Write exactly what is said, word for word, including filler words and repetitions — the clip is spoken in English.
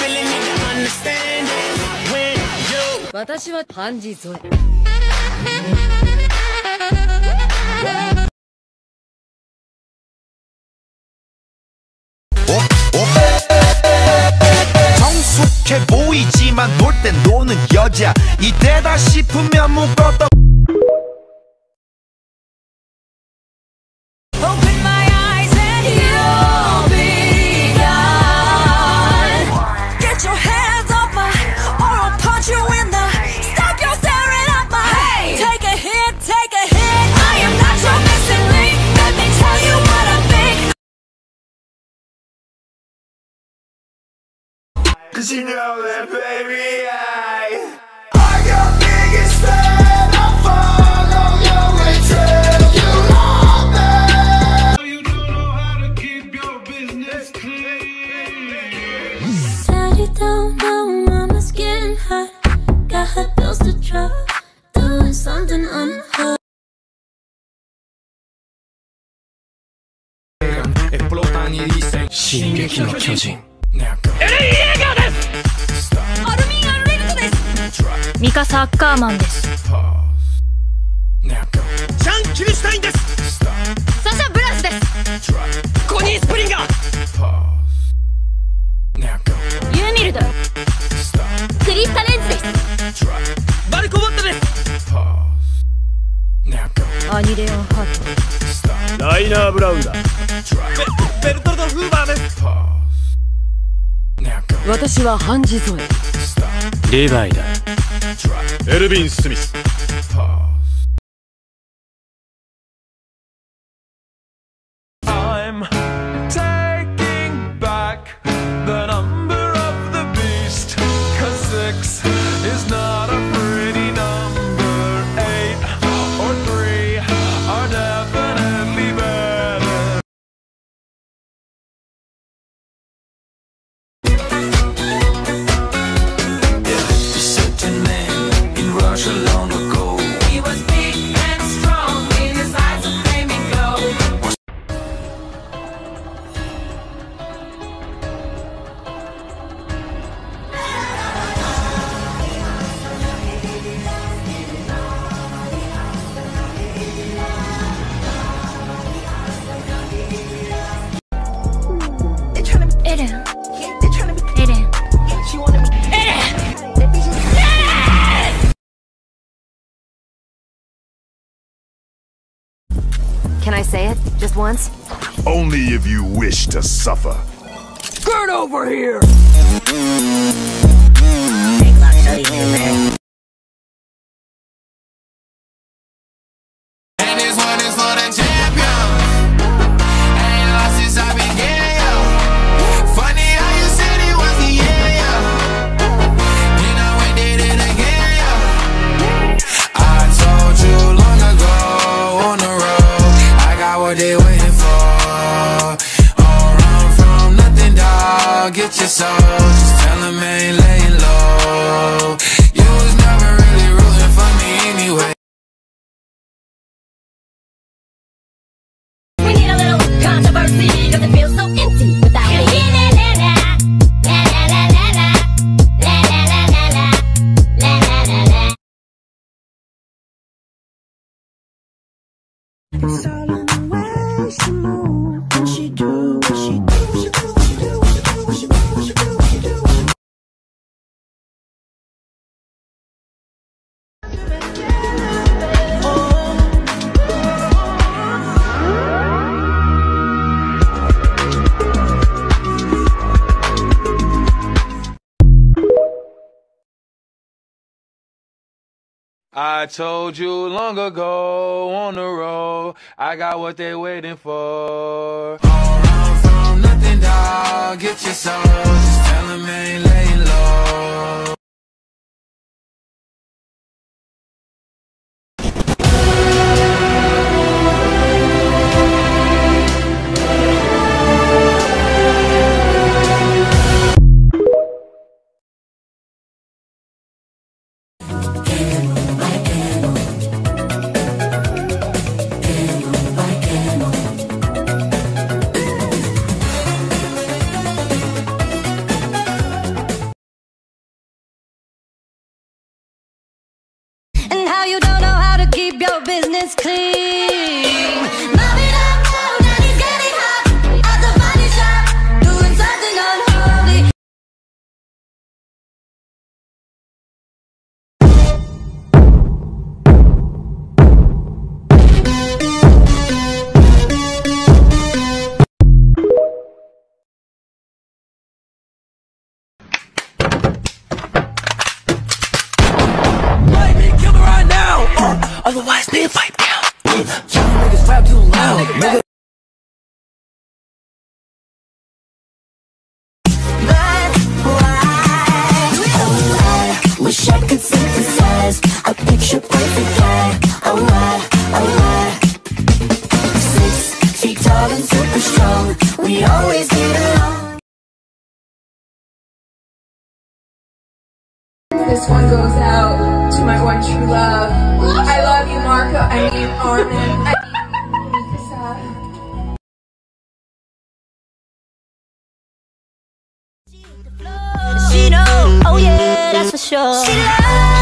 really need to understand it when you 私はハンジゾエ。 보이지만 놀 땐 노는 여자 이때다 싶으면 묶었던 Open my eyes and you'll be gone. Get your hands off my, or I'll punch you in the. Stop your staring at my. Hey, take a hit, take a hit. I am not your missing link. Let me tell you what I think. Cause you know that baby I I got biggest fan. I'll follow your way till you love me. You don't know how to keep your business clean. Daddy don't know mama's getting hot. Got her bills to drop. Doing something unheard. 進撃の巨人ミカ・サッカーマンです。 ジャン・キルシュタインです。 サシャ・ブラシです。 コニー・スプリンガー。 ユーミルド。クリスタ・レンズです。 バルコ・ボットです。 アニレオン・ハート。 ライナー・ブラウンだ。ベ、ベルトルト・フーバーです。 私はハンジゾエ。 リヴァイだ。エルヴィン・スミス。I'm taking back the number of the beast, 'cause six is not a pretty number. Eight or three are definitely better. Certain man in Russia long ago. He was big and strong. In his eyes a flaming glow. 에렌. 에렌. Can I say it just once? Only if you wish to suffer. Get over here! And this one is for the champion. Ain't lost since I began, yo. Funny how you said it was the end, yo. Then I went did it again, yo. I told you long ago on the road, I got what they waiting for. Don't run from nothing, dog. Get your soul. Just tell them ain't laying low. You was never really rooting for me anyway. We need a little controversy, 'cause it feels so empty without me. La la la la la la la la la la la la la la la. It's all in the way she move. What she do, what she do, what she do, what she do, what she do, what she do, what she do, what she do. I told you long ago on the road, I got what they waiting for. Don't run from nothing, dog. Get your soul. Just tell them ain't laying low. is clean. Mom it up now, daddy's getting hot at the body shop, doing something unholy. Otherwise, nigga, pipe down. Y'all niggas rap too loud, nigga. But why? Oh, I wish I could synthesize a picture perfect guy. Oh, why? Oh, why? Six feet tall and super strong. We always get along. This one goes out to my one true love. I love you, Marco. I mean, Armin. I mean, Mikasa. She know, oh yeah, that's for sure. She loves